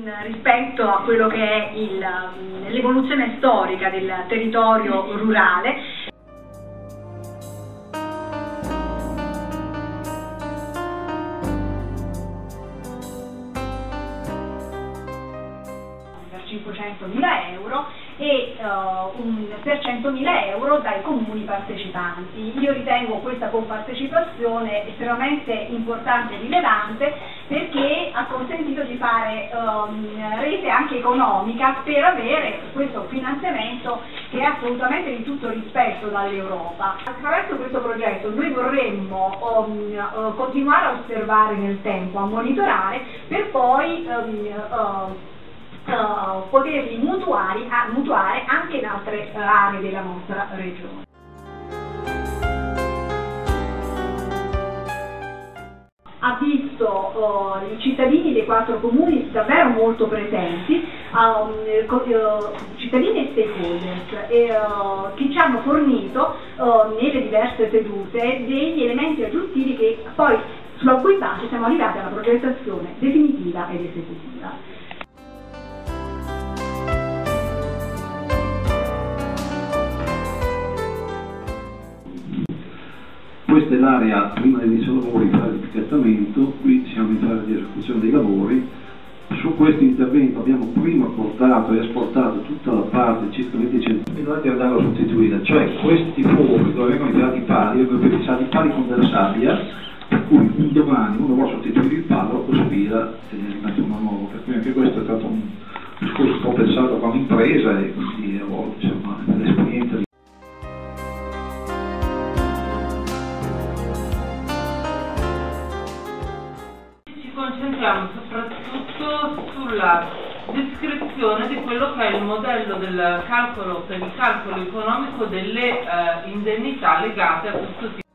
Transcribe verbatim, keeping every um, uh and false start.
rispetto a quello che è l'evoluzione storica del territorio rurale. Per cinquecentomila euro e uh, un, per centomila euro dai comuni partecipanti. Io ritengo questa compartecipazione estremamente importante e rilevante, perché ha consentito di fare um, rete anche economica per avere questo finanziamento che è assolutamente di tutto rispetto dall'Europa. Attraverso questo progetto noi vorremmo um, uh, continuare a osservare nel tempo, a monitorare, per poi um, uh, Uh, poterli mutuare, uh, mutuare anche in altre uh, aree della nostra regione. Ha visto uh, i cittadini dei quattro comuni davvero molto presenti, um, uh, cittadini e stakeholders, e, uh, che ci hanno fornito uh, nelle diverse sedute degli elementi aggiuntivi che poi, sulla cui base siamo arrivati alla progettazione definitiva ed esecutiva. Questa è l'area prima dell'inizio dei lavori, fase di piazzamento, qui siamo in fase di esecuzione dei lavori. Su questo intervento abbiamo prima portato e esportato tutta la parte, circa venti centimetri, andarlo a sostituire, cioè questi fori dove vengono tirati i pali, vengono pensati i pali con della sabbia, per cui un domani uno vuole sostituire il palo, lo spira e ne rimette uno nuovo, per cui anche questo è stato un discorso un po' pensato come impresa e quindi a volte insomma l'esperienza di concentriamo soprattutto sulla descrizione di quello che è il modello del calcolo per il calcolo economico delle eh, indennità legate a questo tipo